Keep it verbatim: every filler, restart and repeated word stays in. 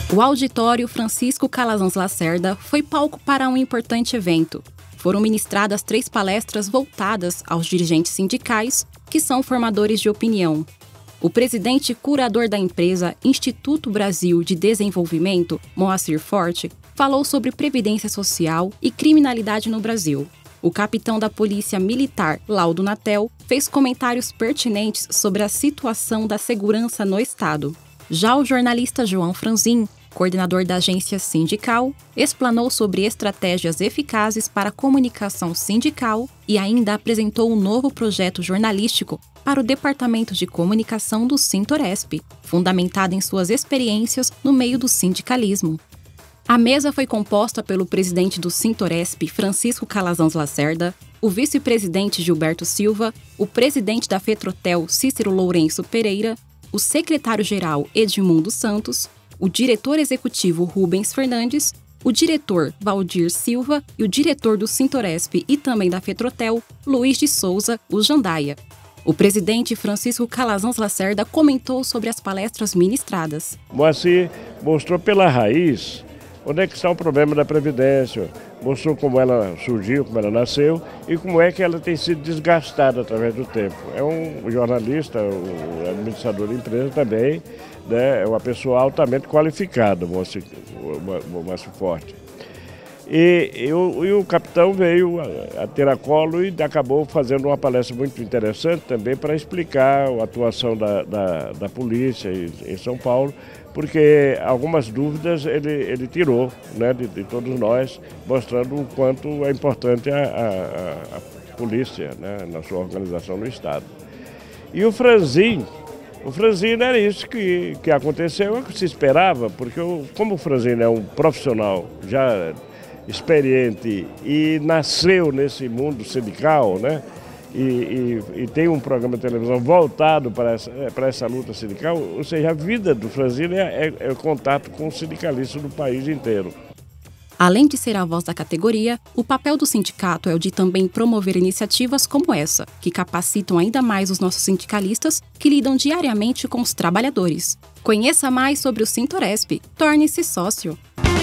O auditório Francisco Calazans Lacerda foi palco para um importante evento. Foram ministradas três palestras voltadas aos dirigentes sindicais, que são formadores de opinião. O presidente curador da empresa Instituto Brasil de Desenvolvimento, Moacir Forte, falou sobre previdência social e criminalidade no Brasil. O capitão da Polícia Militar, Laudo Natel, fez comentários pertinentes sobre a situação da segurança no Estado. Já o jornalista João Franzin, coordenador da agência sindical, explanou sobre estratégias eficazes para a comunicação sindical e ainda apresentou um novo projeto jornalístico para o Departamento de Comunicação do Sintoresp, fundamentado em suas experiências no meio do sindicalismo. A mesa foi composta pelo presidente do Sintoresp, Francisco Calazans Lacerda, o vice-presidente Gilberto Silva, o presidente da Fetrotel, Cícero Lourenço Pereira, o secretário-geral Edmundo Santos, o diretor executivo Rubens Fernandes, o diretor Valdir Silva e o diretor do Sintoresp e também da Fetrotel, Luiz de Souza, o Jandaia. O presidente Francisco Calazans Lacerda comentou sobre as palestras ministradas. Moacir mostrou pela raiz onde é que está o problema da Previdência, mostrou como ela surgiu, como ela nasceu e como é que ela tem sido desgastada através do tempo. É um jornalista, um administrador de empresa também, né, é uma pessoa altamente qualificada, o Moacir, o Moacir Forte. E, e, o, e o capitão veio a, a tiracolo e acabou fazendo uma palestra muito interessante também para explicar a atuação da, da, da polícia em, em São Paulo, porque algumas dúvidas ele, ele tirou, né, de, de todos nós, mostrando o quanto é importante a, a, a polícia, né, na sua organização no Estado. E o Franzin, o Franzin era isso que, que aconteceu, é o que se esperava, porque o, como o Franzin é um profissional já experiente e nasceu nesse mundo sindical, né? E, e, e tem um programa de televisão voltado para essa, para essa luta sindical, ou seja, a vida do Franzin é, é, é o contato com os sindicalistas do país inteiro. Além de ser a voz da categoria, o papel do sindicato é o de também promover iniciativas como essa, que capacitam ainda mais os nossos sindicalistas que lidam diariamente com os trabalhadores. Conheça mais sobre o Sintoresp, torne-se sócio.